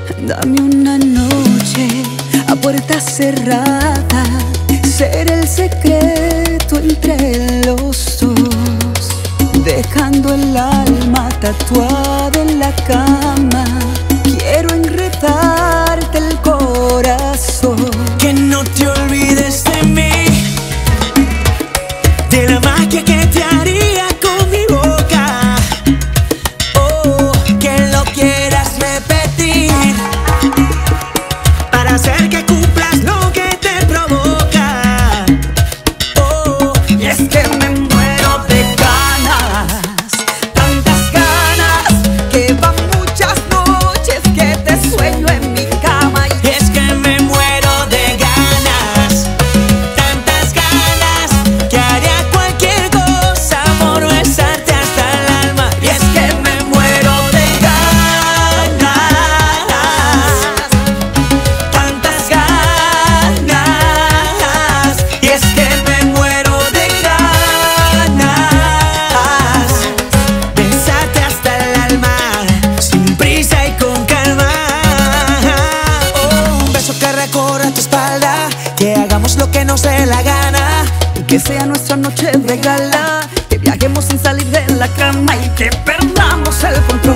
Dame una noche a puerta cerrada, ser el secreto entre los dos, dejando el alma tatuada en la cama. Quiero enredarte el corazón. Que no te olvides de mí, de la magia que te haría con mi boca. Oh, que lo quieras repetir para hacer que cumplas lo que te provoca. Oh, Y es que me muero de ganas, tantas ganas, que van muchas noches que te sueño en mi cama. y es que me muero de ganas, tantas ganas, que haría cualquier cosa por besarte hasta el alma. Y es que me muero de ganas, Tantas ganas, y es que me muero de ganas, besarte hasta el alma, sin prisa y con calma. Oh, un beso que recorra tu espalda, que hagamos lo que nos dé la gana. y que sea nuestra noche de gala, que viajemos sin salir de la cama y que perdamos el control.